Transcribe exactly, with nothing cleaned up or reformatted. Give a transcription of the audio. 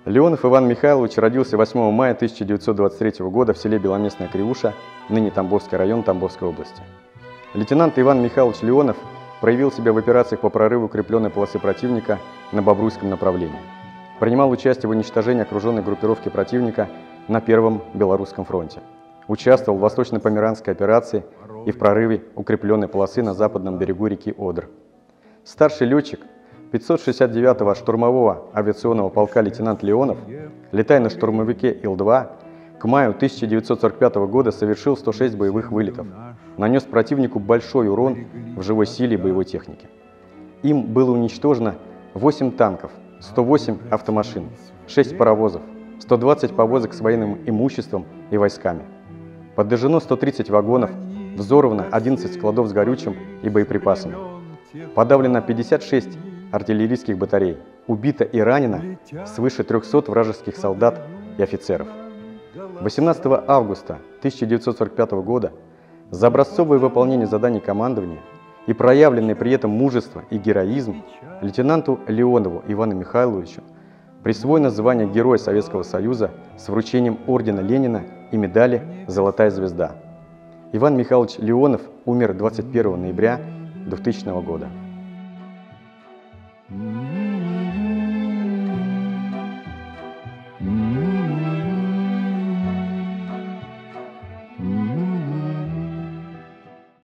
Леонов Иван Михайлович родился восьмого мая тысяча девятьсот двадцать третьего года в селе Беломестная Кривуша, ныне Тамбовский район Тамбовской области. Лейтенант Иван Михайлович Леонов проявил себя в операциях по прорыву укрепленной полосы противника на Бобруйском направлении. Принимал участие в уничтожении окруженной группировки противника на Первом Белорусском фронте. Участвовал в Восточно-Померанской операции и в прорыве укрепленной полосы на западном берегу реки Одр. Старший летчик пятьсот шестьдесят девятого штурмового авиационного полка лейтенант Леонов, летая на штурмовике Ил два, к маю тысяча девятьсот сорок пятого года совершил сто шесть боевых вылетов, нанес противнику большой урон в живой силе и боевой технике. Им было уничтожено восемь танков, сто восемь автомашин, шесть паровозов, сто двадцать повозок с военным имуществом и войсками. Подожжено сто тридцать вагонов, взорвано одиннадцать складов с горючим и боеприпасами. Подавлено пятьдесят шесть артиллерийских батарей, убито и ранено свыше трёхсот вражеских солдат и офицеров. восемнадцатого августа тысяча девятьсот сорок пятого года за образцовое выполнение заданий командования и проявленное при этом мужество и героизм лейтенанту Леонову Ивану Михайловичу присвоено звание Героя Советского Союза с вручением ордена Ленина и медали «Золотая звезда». Иван Михайлович Леонов умер двадцать первого ноября двухтысячного года.